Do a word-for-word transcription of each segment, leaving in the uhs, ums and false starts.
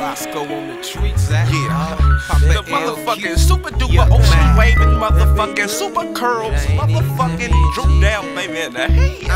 Roscoe on the tweets, Zach. Yeah, Oh, the motherfucking super duper ocean waving motherfucking super curls, motherfucking Dru Down, baby, in the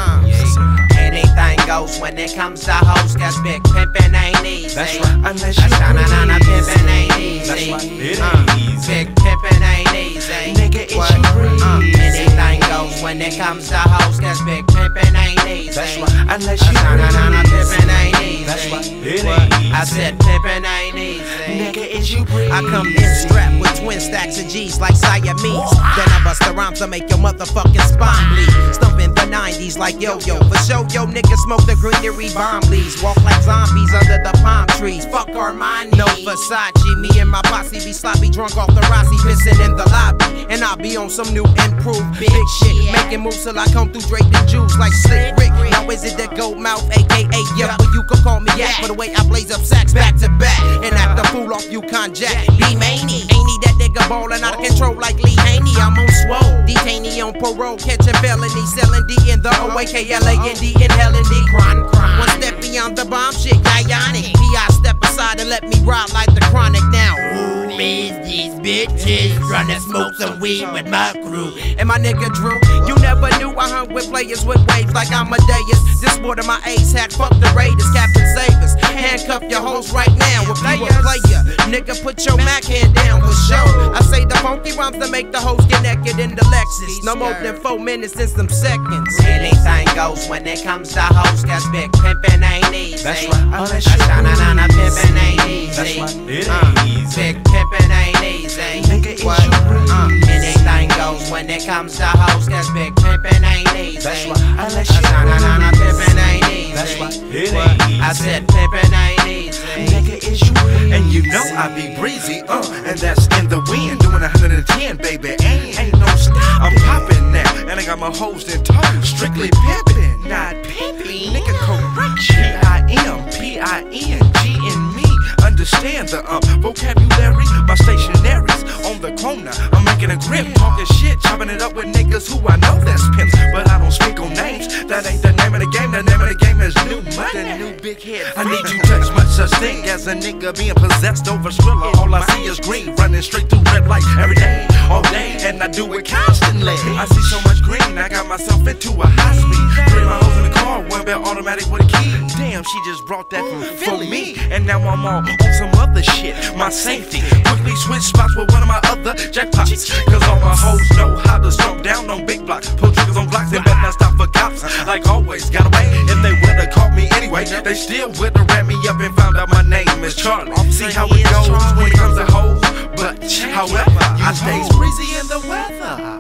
head. Anything goes when it comes to hoes, cause big pimpin' ain't easy. That's right, unless you Shana-na-na pimpin' ain't easy. That's right, it uh, ain't easy. Big pimpin' ain't easy. Nigga, it's what? you breeze. Uh, anything goes when it comes to hoes, cause big pimpin' ain't easy. That's right, unless you Shana-na-na pimpin' ain't easy. That's right, it what? ain't easy. I said pimpin' ain't easy. Nigga, is you breeze. I come in strapped with twin stacks of G's like Siamese. Then I bust the rhymes to make your motherfucking spine bleed. Stumping the nineties like yo-yo. For show, yo niggas smoke the greenery bomb leaves. Walk like zombies under the palm trees. Fuck Armani. No Versace. Me and my posse be sloppy drunk off the Rossi. Pissing in the lobby. And I be on some new improved big shit. Making moves till I come through draped in jewels like Slick Rick. Now is it the gold mouth, aka yeah, but you can call me Yak for the way I blaze up sacks back to back. And act the fool off Yukon Jack. Be many. Ain't he that nigga ballin' out of control like Lee Haney? I'm on swole. Detainee on parole, catching felony, selling D in the O A K L A N D in hell and D. Cron, cron. One step beyond the bomb shit, Ionic. P I step aside and let me ride like the chronic now. Who is these bitches? Tryna smoke some weed with my crew. And my nigga Dru, you never knew I hung with players with waves like Amadeus. This more than my ace hat, fuck the Raiders, Captain Savers. Handcuff your hoes right now. If you a player, nigga, put your Mac hand down for sure. I say the funky rhymes to make the hoes get naked in the Lexus. No more than four minutes in some seconds. Anything goes when it comes to hoes, cause big pimpin' ain't easy. That's right, unless you Shana-na-na pimpin' ain't easy. That's right, it uh, ain't easy. Big pimpin' ain't easy. Nigga, it's what? you breeze. Uh, anything goes when it comes to hoes, cause big pimpin' ain't easy. That's right, unless you Shana-na-na pimpin' ain't easy. That's right, it what? ain't easy. I said pimpin' ain't easy. Nigga, is you breeze. And you know I be breezy, uh, and that's in the wind, doing a hundred ten, baby, ain't, ain't no stop. I'm poppin' now, and I got my hoes in toes, strictly pimpin', not pimpin', nigga, correction. P I M, P I N G in me, understand the um, vocabulary, my stationaries on the corner, I'm making a grip, talking shit, chopping it up with niggas who I know that's pimps, but I don't speak on names, that ain't the name of the game, the name of the game is new money, the new big head. I need you touch much such thing as a nigga being possessed over Skrilla, all I see is green, running straight through red light every day, all day, and I do it constantly. I see so much green, I got myself into a high speed, three my hoes in the car, one bell automatic with a key. Damn, she just brought that from Philly, me, and now I'm all on some other shit. My safety, quickly switch spots with one of my other jackpots, cause all my hoes know how to stomp down on big blocks, pull triggers on blocks, and bet not stop for cops. Like always, got away. If they would've caught me anyway, they still would've wrapped me up and found out my name is Charlie. See how it goes when it comes to hoes, but however, I stays breezy in the weather.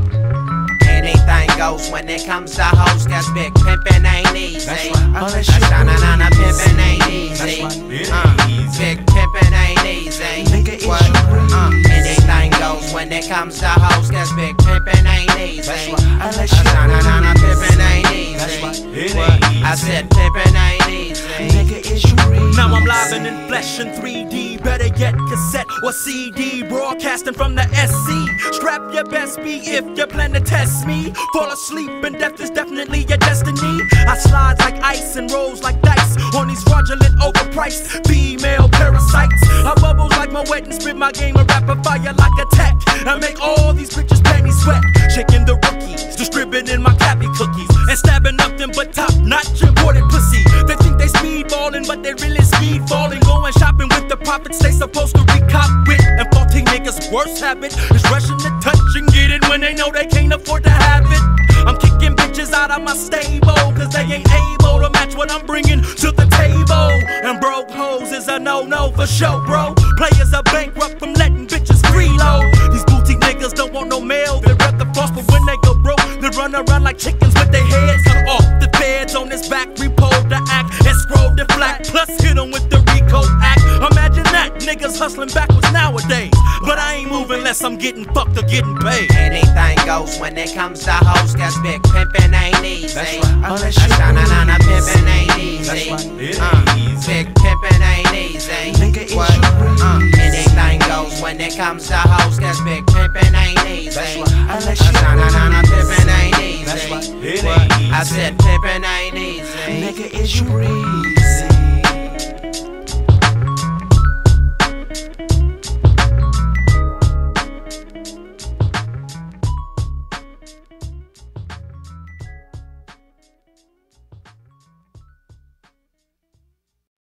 Anything goes when it comes to hoes, cause big pimpin' ain't easy. That's right, unless you Shana-na-na pimpin' ain't easy. That's right, it uh, ain't easy. Big pimpin' ain't easy. Nigga, it's what? you breeze. Uh, anything goes when it comes to hoes, cause big pimpin' ain't easy. That's right, unless you Shana-na-na pimpin' ain't easy. That's right, it what? ain't easy. I said pimpin' ain't easy. Nigga, is you breeze. Now I'm live and in flesh in three D. Better yet, cassette or C D. Broadcasting from the S C. Strap your best B if you plan to test me. Fall asleep and death is definitely your destiny. I slide like ice and rolls like dice on these fraudulent, overpriced female parasites. I bubbles like my wet and spit my game of rapid fire like a tech. I make all these bitches panties sweat. Shaking the rookies, distributing my cappy cookies, and stabbing nothing but top-notch imported pussy. They think they speedballing, but they really speed falling. Going shopping with the profits they supposed to recop with. And faulty niggas' worst habit is rushing to touch and get it when they know they can't afford to have it. I'm kicking bitches out of my stable, cause they ain't able to match what I'm bringing to the table. And broke hoes is a no-no for sure, bro. Players are bankrupt from letting bitches freeload. These boutique niggas don't want no mail, they'd rather floss, but when they go broke, they run around like chickens with their heads cut off. The feds on his back, repo the act, escrow the flat, plus hit them with the RICO act. Imagine that, niggas hustling backwards nowadays. But I ain't moving unless I'm getting fucked or getting paid. Anything goes when it comes to hoes, cause big pimpin' ain't easy. That's right, unless you Shana-na-na pimpin' ain't easy. That's right, it uh, ain't easy. Big pimpin' ain't easy. Nigga, it's what? you breeze. Uh, anything goes when it comes to hoes, cause big pimpin' ain't easy. That's right, unless you Shana-na-na pimpin' ain't easy. That's right, it what? ain't easy. I said pimpin' ain't easy. Nigga, is you breeze.